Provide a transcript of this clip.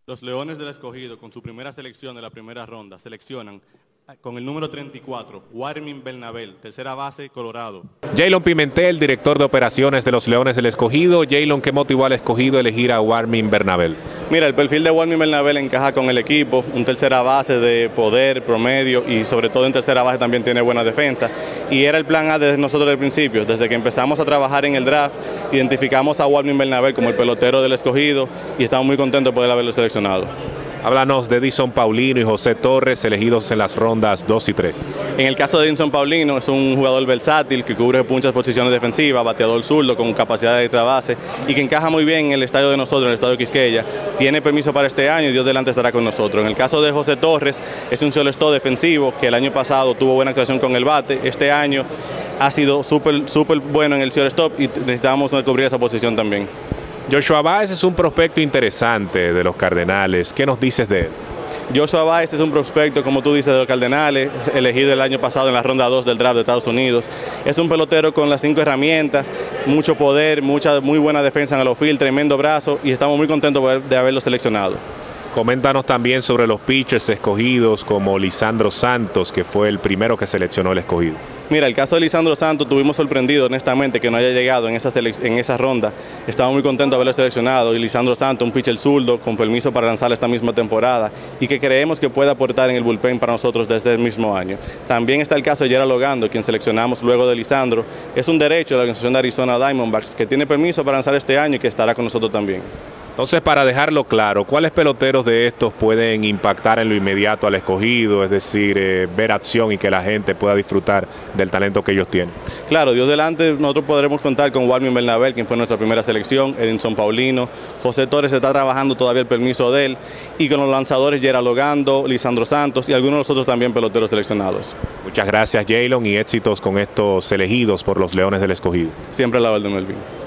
Los Leones del Escogido, con su primera selección de la primera ronda, seleccionan con el número 34, Warmin Bernabel, tercera base, Colorado. Jaylon Pimentel, director de operaciones de los Leones del Escogido. Jaylon, ¿qué motivó al Escogido a elegir a Warmin Bernabel? Mira, el perfil de Warmin Bernabel encaja con el equipo, un tercera base de poder, promedio y sobre todo en tercera base también tiene buena defensa. Y era el plan A desde nosotros desde el principio, desde que empezamos a trabajar en el draft, identificamos a Warmin Bernabel como el pelotero del Escogido y estamos muy contentos de poder haberlo seleccionado. Háblanos de Edinson Paulino y José Torres, elegidos en las rondas 2 y 3. En el caso de Edinson Paulino, es un jugador versátil que cubre muchas posiciones defensivas, bateador zurdo con capacidad de extra base y que encaja muy bien en el estadio de nosotros, en el estadio Quisqueya. Tiene permiso para este año y Dios delante estará con nosotros. En el caso de José Torres, es un shortstop defensivo que el año pasado tuvo buena actuación con el bate. Este año ha sido súper bueno en el shortstop y necesitamos cubrir esa posición también. Joshua Báez es un prospecto interesante de los Cardenales. ¿Qué nos dices de él? Joshua Báez es un prospecto, como tú dices, de los Cardenales, elegido el año pasado en la ronda 2 del draft de Estados Unidos. Es un pelotero con las 5 herramientas, mucho poder, muy buena defensa en el outfield, tremendo brazo y estamos muy contentos de haberlo seleccionado. Coméntanos también sobre los pitchers escogidos como Lisandro Santos, que fue el primero que seleccionó el Escogido. Mira, el caso de Lisandro Santos, tuvimos sorprendido honestamente que no haya llegado en esa ronda. Estamos muy contentos de haberlo seleccionado y Lisandro Santos, un pitcher zurdo con permiso para lanzar esta misma temporada y que creemos que puede aportar en el bullpen para nosotros desde el mismo año. También está el caso de Gerald Logando, quien seleccionamos luego de Lisandro. Es un derecho de la organización de Arizona Diamondbacks que tiene permiso para lanzar este año y que estará con nosotros también. Entonces, para dejarlo claro, ¿cuáles peloteros de estos pueden impactar en lo inmediato al Escogido? Es decir, ver acción y que la gente pueda disfrutar del talento que ellos tienen. Claro, Dios delante, nosotros podremos contar con Warmin Bernabel, quien fue nuestra primera selección, Edinson Paulino, José Torres está trabajando todavía el permiso de él, y con los lanzadores Gerald Logando, Lisandro Santos y algunos de nosotros también peloteros seleccionados. Muchas gracias, Jaylon, y éxitos con estos elegidos por los Leones del Escogido. Siempre a la orden, Melvin.